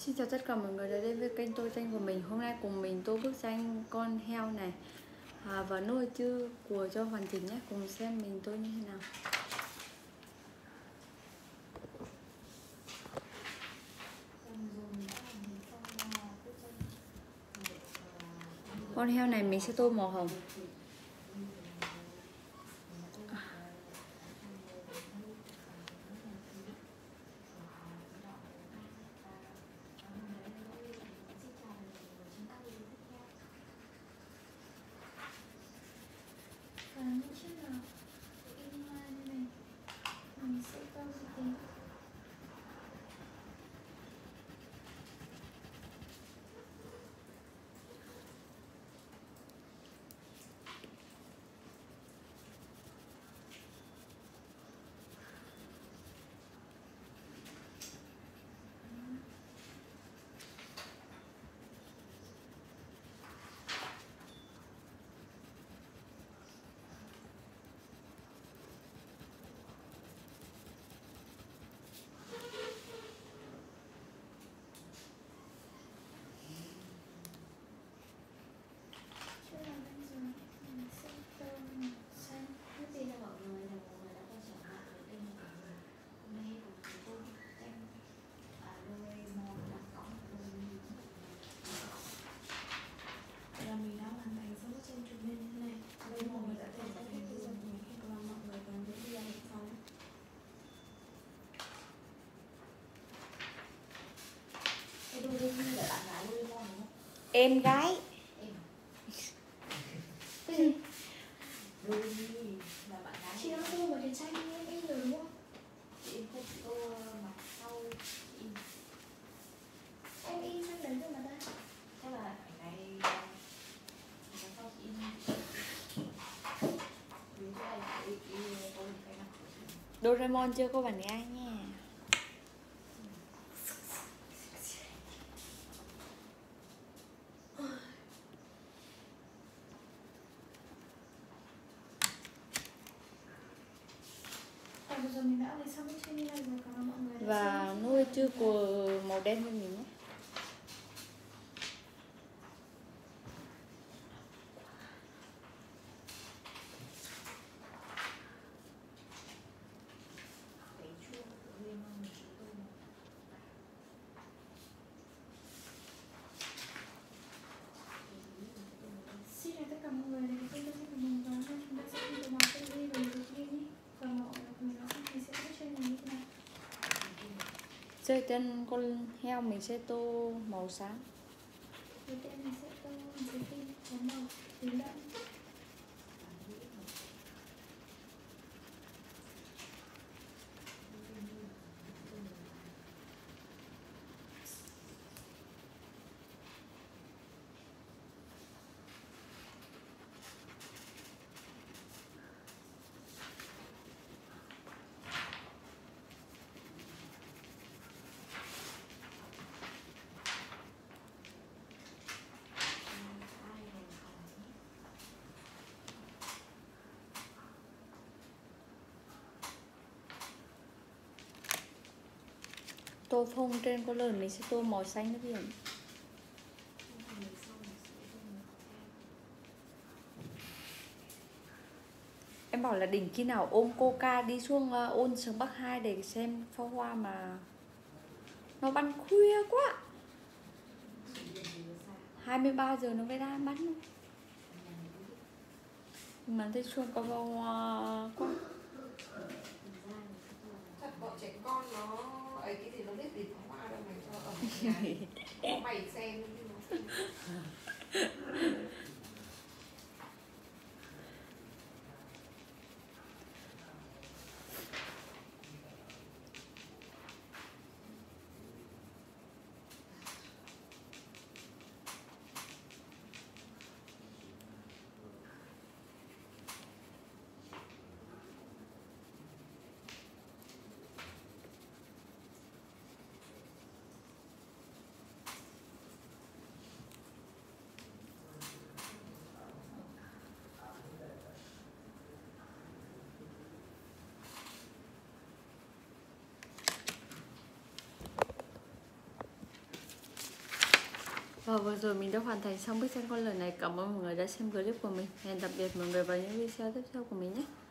Xin chào tất cả mọi người đã đến với kênh tôi tranh của mình. Hôm nay cùng mình tô bức tranh con heo này và nôi chữ của cho hoàn chỉnh nhé. Cùng xem mình tô như thế nào. Con heo này mình sẽ tô màu hồng. Em gái. Cái gì? Chị đang tô vào trên tranh em rồi đúng không? Chị thích tô mặt sau chị. Em in sang đấy rồi mà ta. Chắc là ảnh này mặt sau chị in. Vì cái này chị tô cái mặt của chị. Doraemon chưa có bạn gái nha. Bây giờ mình đã lấy xong bức tranh như này rồi, cảm ơn mọi người đã Và xem. nôi chữ của màu đen cho mình nhé. Cái chuông của Doraemon mình chị tô một. Xin chào tất cả mọi người, đến với kênh của mình và hôm nay chúng ta sẽ đi vào kênh đi rồi được đi nhé. Còn mọi người mình nói xong mình sẽ bức tranh này như thế nào. Trên chân con heo mình sẽ tô màu sáng. Đầu tiên mình sẽ tô một cái tim có màu tím đậm. Tô phông trên con lợn mình sẽ tô màu xanh nước biển. Em bảo là đỉnh khi nào ôm Coca đi xuống ôn sớm Bắc 2 để xem pháo hoa mà nó bắn khuya quá. 23 giờ nó mới ra bắn luôn. Mà thấy xuống có pháo hoa quá. Chắc bọn trẻ con nó ấy cái gì nó biết gì pháo hoa đâu mày cho ở nhà. Mày xem nhưng nó xem. Và vừa rồi mình đã hoàn thành xong bức tranh con lợn này. Cảm ơn mọi người đã xem clip của mình. Hẹn tạm biệt mọi người vào những video tiếp theo của mình nhé.